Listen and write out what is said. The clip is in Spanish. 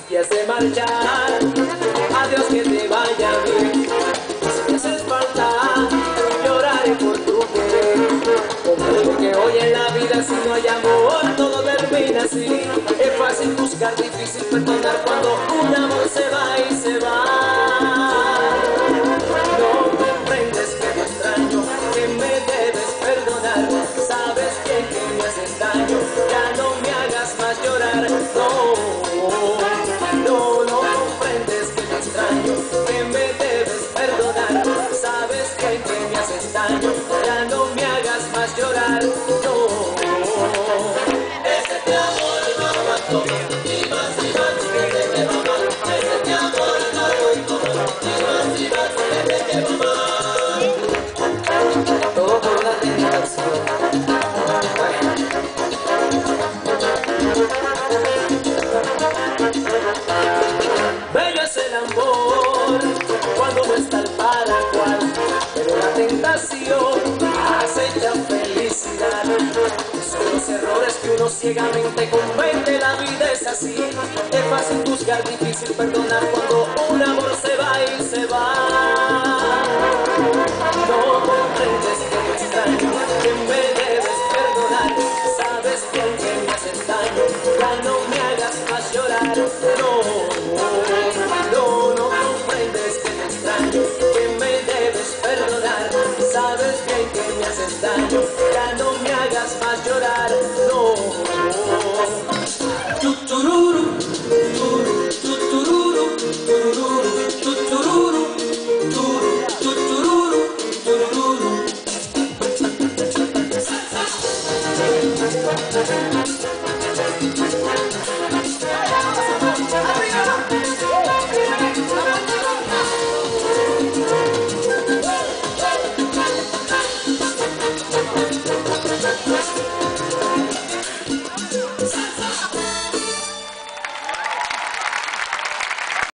te hace marchar, adiós, que te vaya bien. Si me haces falta, lloraré por tu querer. Comprendo que hoy en la vida si no hay amor todo termina así. Es fácil buscar, difícil perdonar cuando un amor se va y se va. No comprendes que te extraño, que me debes perdonar. Sabes bien que me haces daño, ya no me hagas más llorar. No comprendes que te extraño, que me debes perdonar. Sabes bien que me haces daño, ya no me hagas más llorar. Ese te amor no aguanto, ni más ni más, ese te va mal. Ese te amor no aguanto, ni más ni más, ese te va mal. Todo por la tentación. Bello es el amor cuando no está el para cual, pero la tentación acecha felicidad. Son los errores que uno ciegamente comete, la vida es así. Es fácil juzgar, difícil perdonar cuando un amor se va y se va. No comprendes que te extraño, que me debes perdonar. Sabes bien que me haces daño, ya no me hagas más llorar.